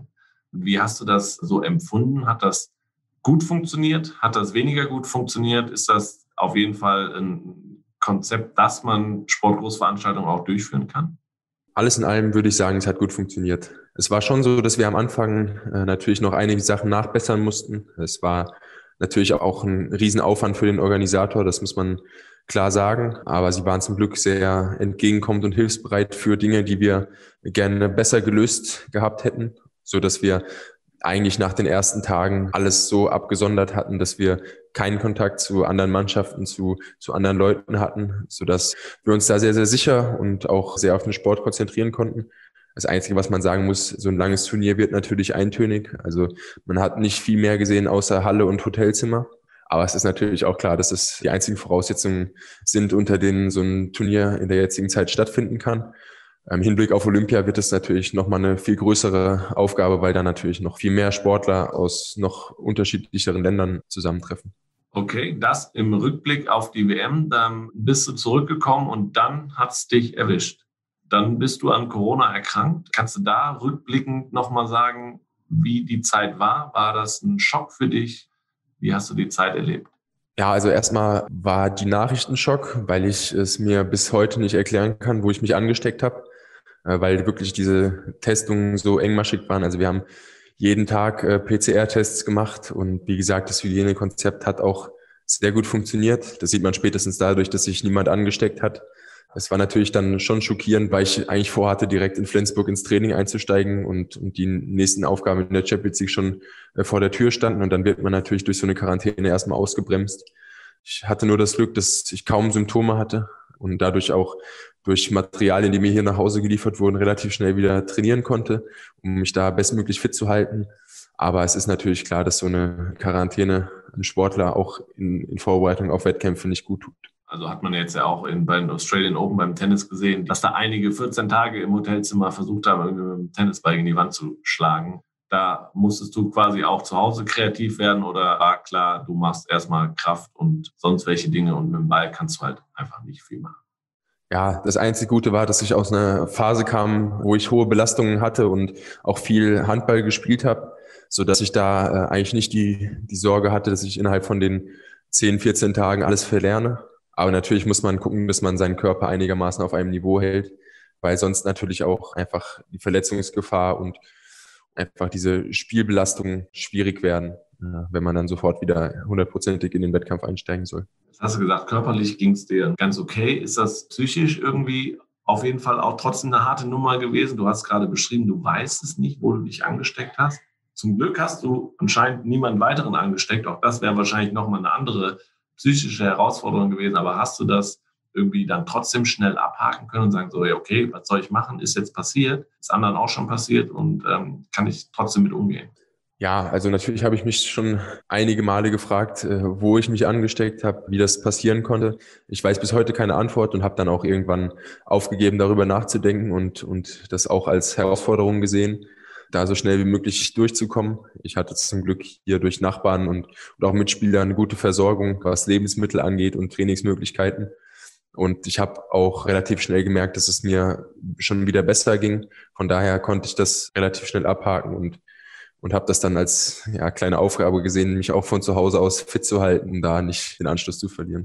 Wie hast du das so empfunden? Hat das gut funktioniert? Hat das weniger gut funktioniert? Ist das auf jeden Fall ein Konzept, dass man Sportgroßveranstaltungen auch durchführen kann? Alles in allem würde ich sagen, es hat gut funktioniert. Es war schon so, dass wir am Anfang äh, natürlich noch einige Sachen nachbessern mussten. Es war natürlich auch ein Riesenaufwand für den Organisator, das muss man klar sagen. Aber sie waren zum Glück sehr entgegenkommend und hilfsbereit für Dinge, die wir gerne besser gelöst gehabt hätten, so dass wir eigentlich nach den ersten Tagen alles so abgesondert hatten, dass wir keinen Kontakt zu anderen Mannschaften, zu, zu anderen Leuten hatten, sodass wir uns da sehr, sehr sicher und auch sehr auf den Sport konzentrieren konnten. Das Einzige, was man sagen muss, so ein langes Turnier wird natürlich eintönig. Also man hat nicht viel mehr gesehen außer Halle und Hotelzimmer. Aber es ist natürlich auch klar, dass es die einzigen Voraussetzungen sind, unter denen so ein Turnier in der jetzigen Zeit stattfinden kann. Im Hinblick auf Olympia wird es natürlich nochmal eine viel größere Aufgabe, weil da natürlich noch viel mehr Sportler aus noch unterschiedlicheren Ländern zusammentreffen. Okay, das im Rückblick auf die W M, dann bist du zurückgekommen und dann hat es dich erwischt. Dann bist du an Corona erkrankt. Kannst du da rückblickend nochmal sagen, wie die Zeit war? War das ein Schock für dich? Wie hast du die Zeit erlebt? Ja, also erstmal war die Nachricht ein Schock, weil ich es mir bis heute nicht erklären kann, wo ich mich angesteckt habe, weil wirklich diese Testungen so engmaschig waren. Also wir haben jeden Tag äh, P C R-Tests gemacht und wie gesagt, das Hygienekonzept hat auch sehr gut funktioniert. Das sieht man spätestens dadurch, dass sich niemand angesteckt hat. Es war natürlich dann schon schockierend, weil ich eigentlich vorhatte, direkt in Flensburg ins Training einzusteigen und, und die nächsten Aufgaben in der Champions League schon äh, vor der Tür standen und dann wird man natürlich durch so eine Quarantäne erstmal ausgebremst. Ich hatte nur das Glück, dass ich kaum Symptome hatte und dadurch auch durch Materialien, die mir hier nach Hause geliefert wurden, relativ schnell wieder trainieren konnte, um mich da bestmöglich fit zu halten. Aber es ist natürlich klar, dass so eine Quarantäne einen Sportler auch in, in Vorbereitung auf Wettkämpfe nicht gut tut. Also hat man jetzt ja auch in, bei den Australian Open beim Tennis gesehen, dass da einige vierzehn Tage im Hotelzimmer versucht haben, irgendwie mit dem Tennisball in die Wand zu schlagen. Da musstest du quasi auch zu Hause kreativ werden oder war klar, du machst erstmal Kraft und sonst welche Dinge und mit dem Ball kannst du halt einfach nicht viel machen. Ja, das einzig Gute war, dass ich aus einer Phase kam, wo ich hohe Belastungen hatte und auch viel Handball gespielt habe, so dass ich da äh, eigentlich nicht die, die Sorge hatte, dass ich innerhalb von den zehn, vierzehn Tagen alles verlerne. Aber natürlich muss man gucken, dass man seinen Körper einigermaßen auf einem Niveau hält, weil sonst natürlich auch einfach die Verletzungsgefahr und einfach diese Spielbelastungen schwierig werden, wenn man dann sofort wieder hundertprozentig in den Wettkampf einsteigen soll. Jetzt hast du gesagt, körperlich ging es dir ganz okay. Ist das psychisch irgendwie auf jeden Fall auch trotzdem eine harte Nummer gewesen? Du hast gerade beschrieben, du weißt es nicht, wo du dich angesteckt hast. Zum Glück hast du anscheinend niemanden weiteren angesteckt. Auch das wäre wahrscheinlich nochmal eine andere psychische Herausforderung gewesen. Aber hast du das irgendwie dann trotzdem schnell abhaken können und sagen so, ja, okay, was soll ich machen? Ist jetzt passiert, ist anderen auch schon passiert und ähm, kann ich trotzdem mit umgehen? Ja, also natürlich habe ich mich schon einige Male gefragt, wo ich mich angesteckt habe, wie das passieren konnte. Ich weiß bis heute keine Antwort und habe dann auch irgendwann aufgegeben, darüber nachzudenken und, und das auch als Herausforderung gesehen, da so schnell wie möglich durchzukommen. Ich hatte zum Glück hier durch Nachbarn und, und auch Mitspieler eine gute Versorgung, was Lebensmittel angeht und Trainingsmöglichkeiten. Und ich habe auch relativ schnell gemerkt, dass es mir schon wieder besser ging. Von daher konnte ich das relativ schnell abhaken und und habe das dann als ja, kleine Aufgabe gesehen, mich auch von zu Hause aus fit zu halten, da nicht den Anschluss zu verlieren.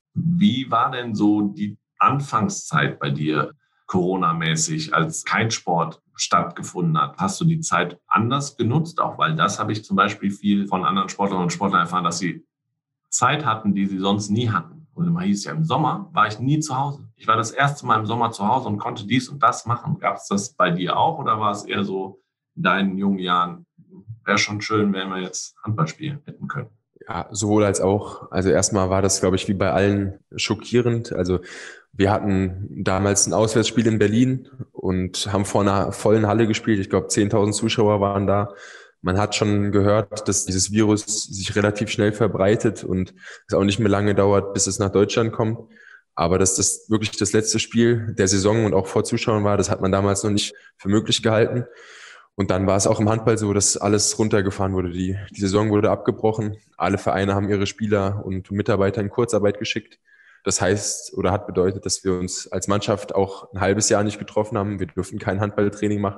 Wie war denn so die Anfangszeit bei dir Corona-mäßig, als kein Sport stattgefunden hat? Hast du die Zeit anders genutzt? Auch weil das habe ich zum Beispiel viel von anderen Sportlern und Sportlern erfahren, dass sie Zeit hatten, die sie sonst nie hatten. Und immer hieß ja, im Sommer war ich nie zu Hause. Ich war das erste Mal im Sommer zu Hause und konnte dies und das machen. Gab es das bei dir auch oder war es eher so in deinen jungen Jahren, wäre schon schön, wenn wir jetzt Handball spielen hätten können? Ja, sowohl als auch. Also erstmal war das, glaube ich, wie bei allen schockierend. Also wir hatten damals ein Auswärtsspiel in Berlin und haben vor einer vollen Halle gespielt. Ich glaube, zehntausend Zuschauer waren da. Man hat schon gehört, dass dieses Virus sich relativ schnell verbreitet und es auch nicht mehr lange dauert, bis es nach Deutschland kommt. Aber dass das wirklich das letzte Spiel der Saison und auch vor Zuschauern war, das hat man damals noch nicht für möglich gehalten. Und dann war es auch im Handball so, dass alles runtergefahren wurde. Die, die Saison wurde abgebrochen. Alle Vereine haben ihre Spieler und Mitarbeiter in Kurzarbeit geschickt. Das heißt oder hat bedeutet, dass wir uns als Mannschaft auch ein halbes Jahr nicht getroffen haben. Wir durften kein Handballtraining machen.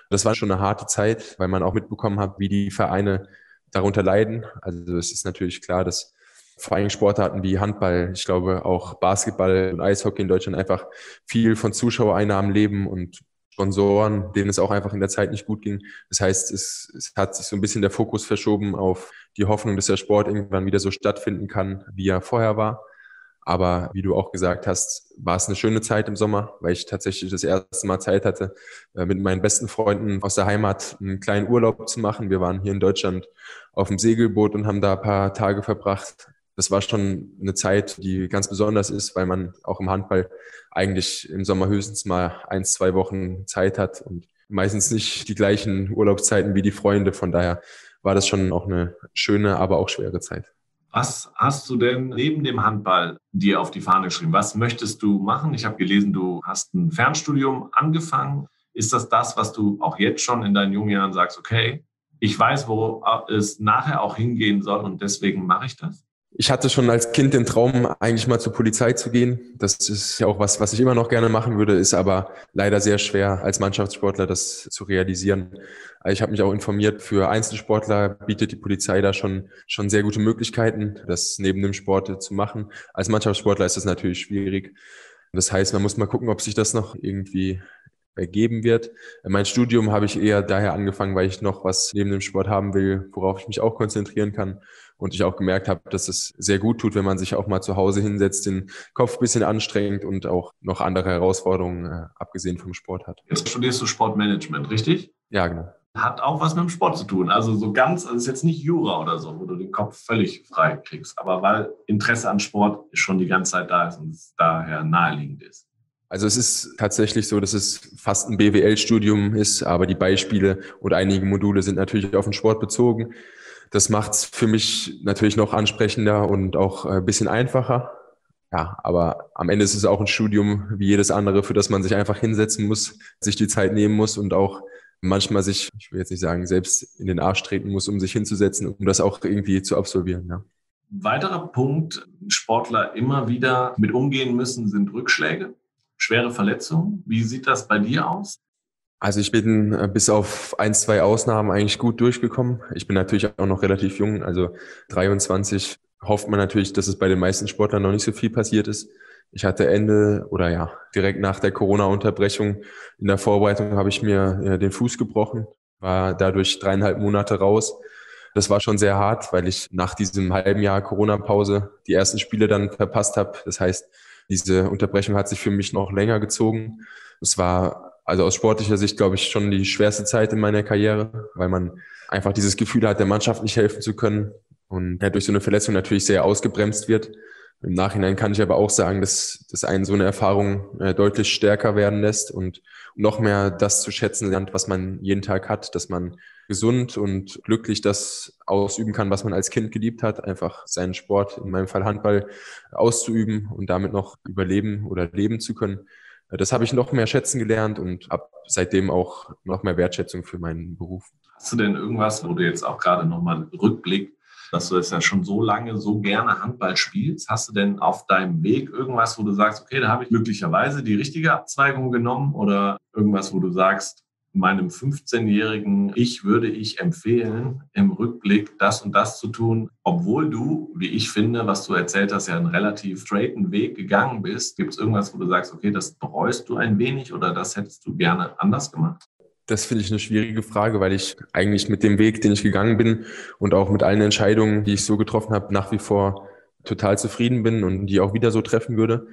Das war schon eine harte Zeit, weil man auch mitbekommen hat, wie die Vereine darunter leiden. Also es ist natürlich klar, dass vor allem Sportarten wie Handball, ich glaube auch Basketball und Eishockey in Deutschland einfach viel von Zuschauereinnahmen leben und Sponsoren, denen es auch einfach in der Zeit nicht gut ging. Das heißt, es, es hat sich so ein bisschen der Fokus verschoben auf die Hoffnung, dass der Sport irgendwann wieder so stattfinden kann, wie er vorher war. Aber wie du auch gesagt hast, war es eine schöne Zeit im Sommer, weil ich tatsächlich das erste Mal Zeit hatte, mit meinen besten Freunden aus der Heimat einen kleinen Urlaub zu machen. Wir waren hier in Deutschland auf dem Segelboot und haben da ein paar Tage verbracht. Das war schon eine Zeit, die ganz besonders ist, weil man auch im Handball eigentlich im Sommer höchstens mal ein, zwei Wochen Zeit hat und meistens nicht die gleichen Urlaubszeiten wie die Freunde. Von daher war das schon auch eine schöne, aber auch schwere Zeit. Was hast du denn neben dem Handball dir auf die Fahne geschrieben? Was möchtest du machen? Ich habe gelesen, du hast ein Fernstudium angefangen. Ist das das, was du auch jetzt schon in deinen jungen Jahren sagst, okay, ich weiß, wo es nachher auch hingehen soll und deswegen mache ich das? Ich hatte schon als Kind den Traum, eigentlich mal zur Polizei zu gehen. Das ist ja auch was, was ich immer noch gerne machen würde, ist aber leider sehr schwer als Mannschaftssportler das zu realisieren. Ich habe mich auch informiert, für Einzelsportler bietet die Polizei da schon schon sehr gute Möglichkeiten, das neben dem Sport zu machen. Als Mannschaftssportler ist das natürlich schwierig. Das heißt, man muss mal gucken, ob sich das noch irgendwie ergeben wird. Mein Studium habe ich eher daher angefangen, weil ich noch was neben dem Sport haben will, worauf ich mich auch konzentrieren kann. Und ich auch gemerkt habe, dass es sehr gut tut, wenn man sich auch mal zu Hause hinsetzt, den Kopf ein bisschen anstrengt und auch noch andere Herausforderungen, äh, abgesehen vom Sport hat. Jetzt studierst du Sportmanagement, richtig? Ja, genau. Hat auch was mit dem Sport zu tun. Also so ganz, also ist jetzt nicht Jura oder so, wo du den Kopf völlig frei kriegst. Aber weil Interesse an Sport schon die ganze Zeit da ist und es daher naheliegend ist. Also es ist tatsächlich so, dass es fast ein B W L-Studium ist, aber die Beispiele und einige Module sind natürlich auf den Sport bezogen. Das macht es für mich natürlich noch ansprechender und auch ein bisschen einfacher. Ja, aber am Ende ist es auch ein Studium wie jedes andere, für das man sich einfach hinsetzen muss, sich die Zeit nehmen muss und auch manchmal sich, ich will jetzt nicht sagen, selbst in den Arsch treten muss, um sich hinzusetzen, um das auch irgendwie zu absolvieren. Ja. Weiterer Punkt, Sportler immer wieder mit umgehen müssen, sind Rückschläge, schwere Verletzungen. Wie sieht das bei dir aus? Also ich bin äh, bis auf ein, zwei Ausnahmen eigentlich gut durchgekommen. Ich bin natürlich auch noch relativ jung, also dreiundzwanzig. Hofft man natürlich, dass es bei den meisten Sportlern noch nicht so viel passiert ist. Ich hatte Ende oder ja, direkt nach der Corona-Unterbrechung in der Vorbereitung habe ich mir äh, den Fuß gebrochen, war dadurch dreieinhalb Monate raus. Das war schon sehr hart, weil ich nach diesem halben Jahr Corona-Pause die ersten Spiele dann verpasst habe. Das heißt, diese Unterbrechung hat sich für mich noch länger gezogen. Es war also aus sportlicher Sicht, glaube ich, schon die schwerste Zeit in meiner Karriere, weil man einfach dieses Gefühl hat, der Mannschaft nicht helfen zu können und ja, durch so eine Verletzung natürlich sehr ausgebremst wird. Im Nachhinein kann ich aber auch sagen, dass, dass einen so eine Erfahrung äh, deutlich stärker werden lässt und noch mehr das zu schätzen lernt, was man jeden Tag hat, dass man gesund und glücklich das ausüben kann, was man als Kind geliebt hat, einfach seinen Sport, in meinem Fall Handball, auszuüben und damit noch überleben oder leben zu können. Das habe ich noch mehr schätzen gelernt und habe seitdem auch noch mehr Wertschätzung für meinen Beruf. Hast du denn irgendwas, wo du jetzt auch gerade nochmal Rückblick, dass du jetzt ja schon so lange, so gerne Handball spielst, hast du denn auf deinem Weg irgendwas, wo du sagst, okay, da habe ich glücklicherweise die richtige Abzweigung genommen oder irgendwas, wo du sagst, meinem fünfzehnjährigen Ich würde ich empfehlen, im Rückblick das und das zu tun, obwohl du, wie ich finde, was du erzählt hast, ja einen relativ straighten Weg gegangen bist. Gibt es irgendwas, wo du sagst, okay, das bereust du ein wenig oder das hättest du gerne anders gemacht? Das finde ich eine schwierige Frage, weil ich eigentlich mit dem Weg, den ich gegangen bin und auch mit allen Entscheidungen, die ich so getroffen habe, nach wie vor total zufrieden bin und die auch wieder so treffen würde.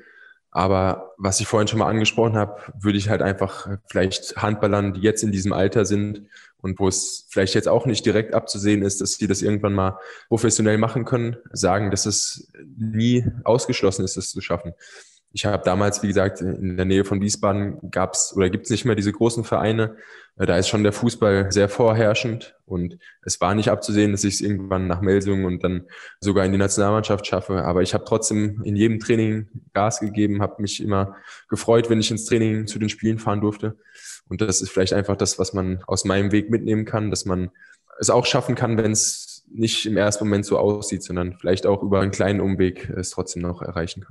Aber was ich vorhin schon mal angesprochen habe, würde ich halt einfach vielleicht Handballern, die jetzt in diesem Alter sind und wo es vielleicht jetzt auch nicht direkt abzusehen ist, dass sie das irgendwann mal professionell machen können, sagen, dass es nie ausgeschlossen ist, das zu schaffen. Ich habe damals, wie gesagt, in der Nähe von Wiesbaden gab es oder gibt es nicht mehr diese großen Vereine. Da ist schon der Fußball sehr vorherrschend und es war nicht abzusehen, dass ich es irgendwann nach Melsungen und dann sogar in die Nationalmannschaft schaffe. Aber ich habe trotzdem in jedem Training Gas gegeben, habe mich immer gefreut, wenn ich ins Training zu den Spielen fahren durfte. Und das ist vielleicht einfach das, was man aus meinem Weg mitnehmen kann, dass man es auch schaffen kann, wenn es nicht im ersten Moment so aussieht, sondern vielleicht auch über einen kleinen Umweg es trotzdem noch erreichen kann.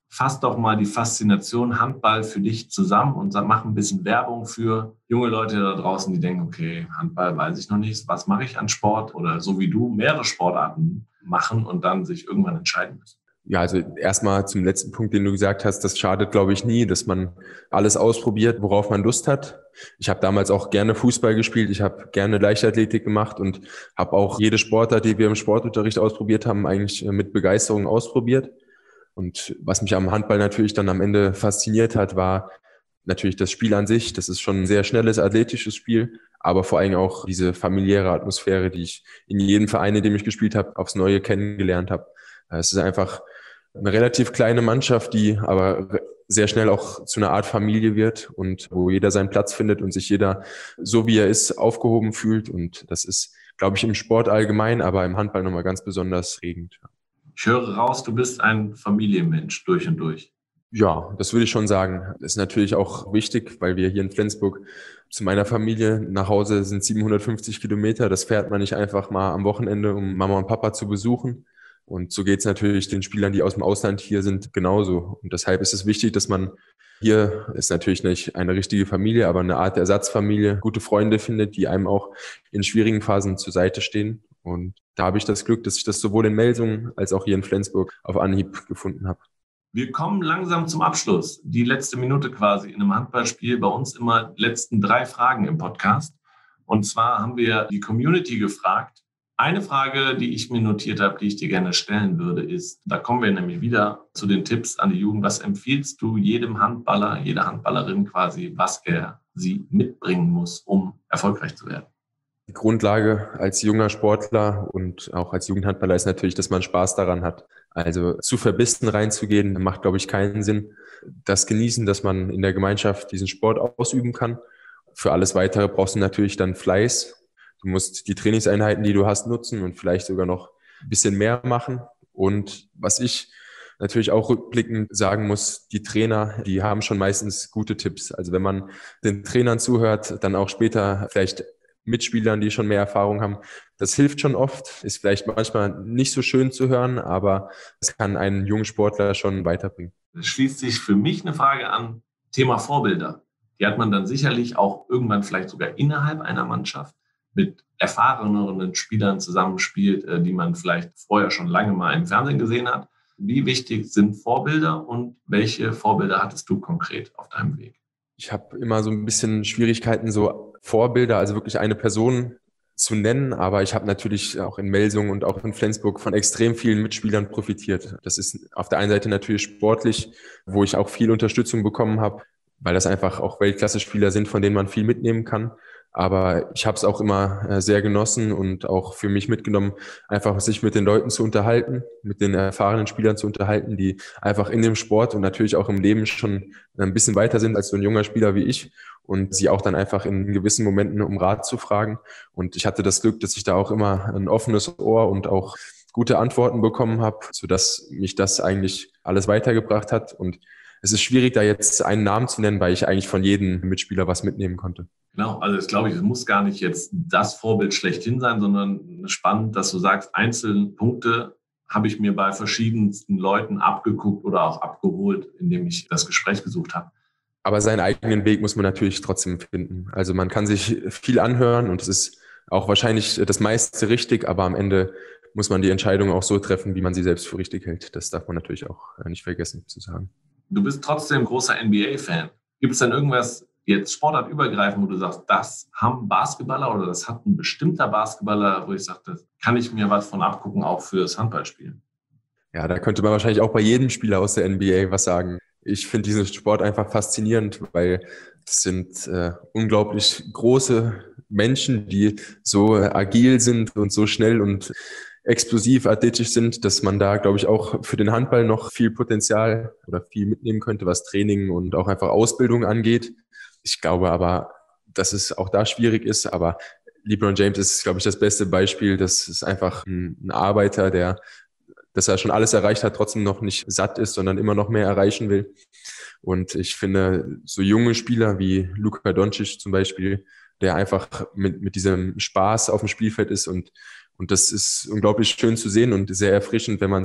Fass doch mal die Faszination Handball für dich zusammen und mach ein bisschen Werbung für junge Leute da draußen, die denken, okay, Handball weiß ich noch nicht, was mache ich an Sport? Oder so wie du mehrere Sportarten machen und dann sich irgendwann entscheiden müssen. Ja, also erstmal zum letzten Punkt, den du gesagt hast, das schadet, glaube ich, nie, dass man alles ausprobiert, worauf man Lust hat. Ich habe damals auch gerne Fußball gespielt, ich habe gerne Leichtathletik gemacht und habe auch jede Sportart, die wir im Sportunterricht ausprobiert haben, eigentlich mit Begeisterung ausprobiert. Und was mich am Handball natürlich dann am Ende fasziniert hat, war natürlich das Spiel an sich. Das ist schon ein sehr schnelles, athletisches Spiel, aber vor allem auch diese familiäre Atmosphäre, die ich in jedem Verein, in dem ich gespielt habe, aufs Neue kennengelernt habe. Es ist einfach eine relativ kleine Mannschaft, die aber sehr schnell auch zu einer Art Familie wird und wo jeder seinen Platz findet und sich jeder, so wie er ist, aufgehoben fühlt. Und das ist, glaube ich, im Sport allgemein, aber im Handball nochmal ganz besonders regend. Ich höre raus, du bist ein Familienmensch durch und durch. Ja, das würde ich schon sagen. Das ist natürlich auch wichtig, weil wir hier in Flensburg zu meiner Familie nach Hause sind siebenhundertfünfzig Kilometer. Das fährt man nicht einfach mal am Wochenende, um Mama und Papa zu besuchen. Und so geht es natürlich den Spielern, die aus dem Ausland hier sind, genauso. Und deshalb ist es wichtig, dass man hier, ist natürlich nicht eine richtige Familie, aber eine Art Ersatzfamilie, gute Freunde findet, die einem auch in schwierigen Phasen zur Seite stehen. Und da habe ich das Glück, dass ich das sowohl in Melsungen als auch hier in Flensburg auf Anhieb gefunden habe. Wir kommen langsam zum Abschluss. Die letzte Minute quasi in einem Handballspiel. Bei uns immer die letzten drei Fragen im Podcast. Und zwar haben wir die Community gefragt. Eine Frage, die ich mir notiert habe, die ich dir gerne stellen würde, ist, da kommen wir nämlich wieder zu den Tipps an die Jugend. Was empfiehlst du jedem Handballer, jeder Handballerin quasi, was er sie mitbringen muss, um erfolgreich zu werden? Die Grundlage als junger Sportler und auch als Jugendhandballer ist natürlich, dass man Spaß daran hat. Also zu verbissen reinzugehen, macht, glaube ich, keinen Sinn. Das Genießen, dass man in der Gemeinschaft diesen Sport ausüben kann. Für alles Weitere brauchst du natürlich dann Fleiß. Du musst die Trainingseinheiten, die du hast, nutzen und vielleicht sogar noch ein bisschen mehr machen. Und was ich natürlich auch rückblickend sagen muss, die Trainer, die haben schon meistens gute Tipps. Also wenn man den Trainern zuhört, dann auch später vielleicht Mitspielern, die schon mehr Erfahrung haben. Das hilft schon oft, ist vielleicht manchmal nicht so schön zu hören, aber es kann einen jungen Sportler schon weiterbringen. Es schließt sich für mich eine Frage an, Thema Vorbilder. Die hat man dann sicherlich auch irgendwann vielleicht sogar innerhalb einer Mannschaft mit erfahreneren Spielern zusammenspielt, die man vielleicht vorher schon lange mal im Fernsehen gesehen hat. Wie wichtig sind Vorbilder und welche Vorbilder hattest du konkret auf deinem Weg? Ich habe immer so ein bisschen Schwierigkeiten, so Vorbilder, also wirklich eine Person zu nennen, aber ich habe natürlich auch in Melsungen und auch in Flensburg von extrem vielen Mitspielern profitiert. Das ist auf der einen Seite natürlich sportlich, wo ich auch viel Unterstützung bekommen habe, weil das einfach auch Weltklasse-Spieler sind, von denen man viel mitnehmen kann. Aber ich habe es auch immer sehr genossen und auch für mich mitgenommen, einfach sich mit den Leuten zu unterhalten, mit den erfahrenen Spielern zu unterhalten, die einfach in dem Sport und natürlich auch im Leben schon ein bisschen weiter sind als so ein junger Spieler wie ich und sie auch dann einfach in gewissen Momenten um Rat zu fragen. Und ich hatte das Glück, dass ich da auch immer ein offenes Ohr und auch gute Antworten bekommen habe, sodass mich das eigentlich alles weitergebracht hat. Und es ist schwierig, da jetzt einen Namen zu nennen, weil ich eigentlich von jedem Mitspieler was mitnehmen konnte. Genau, also das glaube ich, es muss gar nicht jetzt das Vorbild schlechthin sein, sondern spannend, dass du sagst, einzelne Punkte habe ich mir bei verschiedensten Leuten abgeguckt oder auch abgeholt, indem ich das Gespräch gesucht habe. Aber seinen eigenen Weg muss man natürlich trotzdem finden. Also man kann sich viel anhören und es ist auch wahrscheinlich das meiste richtig, aber am Ende muss man die Entscheidung auch so treffen, wie man sie selbst für richtig hält. Das darf man natürlich auch nicht vergessen zu sagen. Du bist trotzdem großer N B A-Fan. Gibt es denn irgendwas jetzt sportartübergreifend, wo du sagst, das haben Basketballer oder das hat ein bestimmter Basketballer, wo ich sage, das kann ich mir was von abgucken, auch fürs Handballspielen? Ja, da könnte man wahrscheinlich auch bei jedem Spieler aus der N B A was sagen. Ich finde diesen Sport einfach faszinierend, weil das sind äh, unglaublich große Menschen, die so agil sind und so schnell und explosiv, athletisch sind, dass man da, glaube ich, auch für den Handball noch viel Potenzial oder viel mitnehmen könnte, was Training und auch einfach Ausbildung angeht. Ich glaube aber, dass es auch da schwierig ist, aber LeBron James ist, glaube ich, das beste Beispiel. Das ist einfach ein, ein Arbeiter, der, dass er schon alles erreicht hat, trotzdem noch nicht satt ist, sondern immer noch mehr erreichen will. Und ich finde, so junge Spieler wie Luka Doncic zum Beispiel, der einfach mit, mit diesem Spaß auf dem Spielfeld ist und Und das ist unglaublich schön zu sehen und sehr erfrischend, wenn man sieht,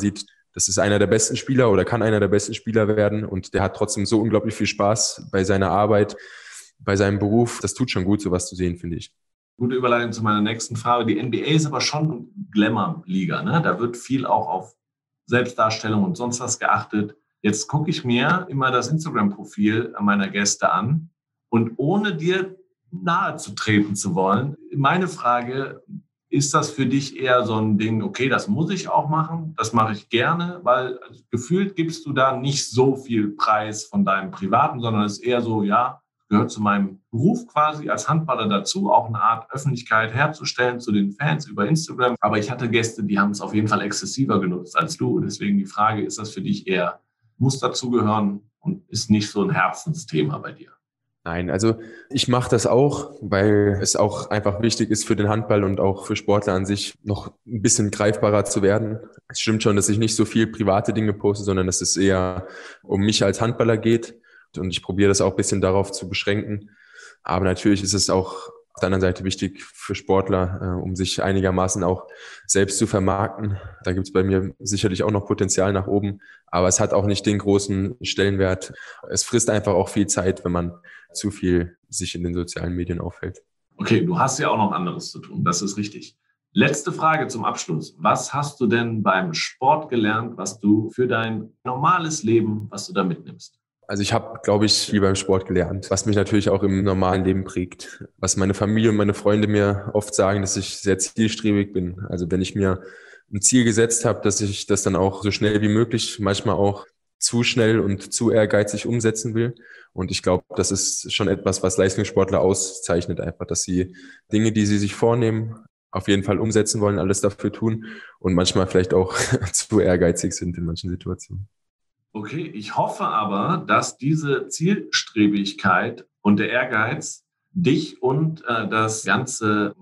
das ist einer der besten Spieler oder kann einer der besten Spieler werden und der hat trotzdem so unglaublich viel Spaß bei seiner Arbeit, bei seinem Beruf. Das tut schon gut, sowas zu sehen, finde ich. Gute Überleitung zu meiner nächsten Frage. Die N B A ist aber schon Glamour-Liga, ne? Da wird viel auch auf Selbstdarstellung und sonst was geachtet. Jetzt gucke ich mir immer das Instagram-Profil meiner Gäste an und ohne dir nahe zu treten zu wollen, meine Frage, ist das für dich eher so ein Ding, okay, das muss ich auch machen, das mache ich gerne, weil gefühlt gibst du da nicht so viel Preis von deinem Privaten, sondern es ist eher so, ja, gehört zu meinem Beruf quasi als Handballer dazu, auch eine Art Öffentlichkeit herzustellen zu den Fans über Instagram. Aber ich hatte Gäste, die haben es auf jeden Fall exzessiver genutzt als du. Deswegen die Frage, ist das für dich eher, muss dazugehören und ist nicht so ein Herzensthema bei dir? Nein, also ich mache das auch, weil es auch einfach wichtig ist für den Handball und auch für Sportler an sich noch ein bisschen greifbarer zu werden. Es stimmt schon, dass ich nicht so viel private Dinge poste, sondern dass es eher um mich als Handballer geht. Und ich probiere das auch ein bisschen darauf zu beschränken. Aber natürlich ist es auch auf der anderen Seite wichtig für Sportler, äh, um sich einigermaßen auch selbst zu vermarkten. Da gibt es bei mir sicherlich auch noch Potenzial nach oben. Aber es hat auch nicht den großen Stellenwert. Es frisst einfach auch viel Zeit, wenn man zu viel sich in den sozialen Medien aufhält. Okay, du hast ja auch noch anderes zu tun. Das ist richtig. Letzte Frage zum Abschluss. Was hast du denn beim Sport gelernt, was du für dein normales Leben, was du da mitnimmst? Also ich habe, glaube ich, viel beim Sport gelernt, was mich natürlich auch im normalen Leben prägt. Was meine Familie und meine Freunde mir oft sagen, dass ich sehr zielstrebig bin. Also wenn ich mir ein Ziel gesetzt habe, dass ich das dann auch so schnell wie möglich, manchmal auch zu schnell und zu ehrgeizig umsetzen will. Und ich glaube, das ist schon etwas, was Leistungssportler auszeichnet, einfach, dass sie Dinge, die sie sich vornehmen, auf jeden Fall umsetzen wollen, alles dafür tun und manchmal vielleicht auch zu ehrgeizig sind in manchen Situationen. Okay, ich hoffe aber, dass diese Zielstrebigkeit und der Ehrgeiz dich und äh, das ganze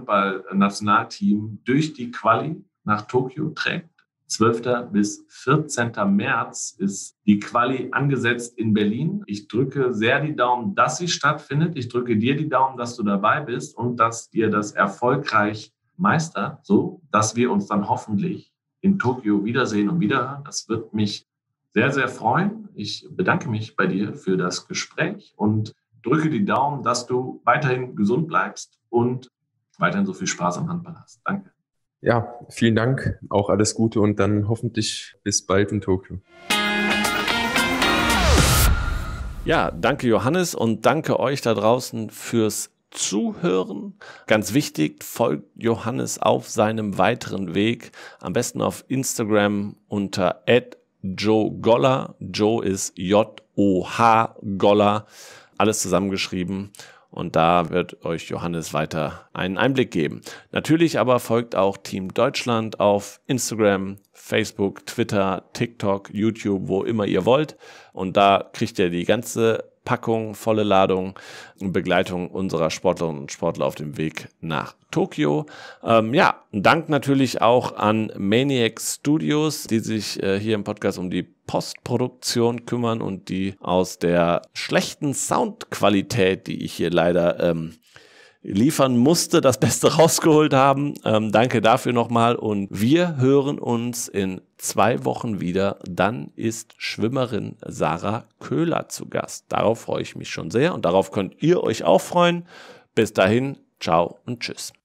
Handball-Nationalteam durch die Quali nach Tokio trägt. zwölfter bis vierzehnter März ist die Quali angesetzt in Berlin. Ich drücke sehr die Daumen, dass sie stattfindet. Ich drücke dir die Daumen, dass du dabei bist und dass ihr das erfolgreich meistert, so dass wir uns dann hoffentlich in Tokio wiedersehen und wiederhören. Das wird mich sehr, sehr freuen. Ich bedanke mich bei dir für das Gespräch und drücke die Daumen, dass du weiterhin gesund bleibst und weiterhin so viel Spaß am Handball hast. Danke. Ja, vielen Dank. Auch alles Gute und dann hoffentlich bis bald in Tokio. Ja, danke Johannes und danke euch da draußen fürs Zuhören. Ganz wichtig, folgt Johannes auf seinem weiteren Weg. Am besten auf Instagram unter at Joe Goller. Joe ist J O H Goller. Alles zusammengeschrieben. Und da wird euch Johannes weiter einen Einblick geben. Natürlich aber folgt auch Team Deutschland auf Instagram, Facebook, Twitter, TikTok, YouTube, wo immer ihr wollt. Und da kriegt ihr die ganze Packung, volle Ladung und Begleitung unserer Sportlerinnen und Sportler auf dem Weg nach Tokio. Ähm, ja, Dank natürlich auch an Maniac Studios, die sich äh, hier im Podcast um die Postproduktion kümmern und die aus der schlechten Soundqualität, die ich hier leider ähm, liefern musste, das Beste rausgeholt haben. Ähm, danke dafür nochmal und wir hören uns in zwei Wochen wieder. Dann ist Schwimmerin Sarah Köhler zu Gast. Darauf freue ich mich schon sehr und darauf könnt ihr euch auch freuen. Bis dahin, ciao und tschüss.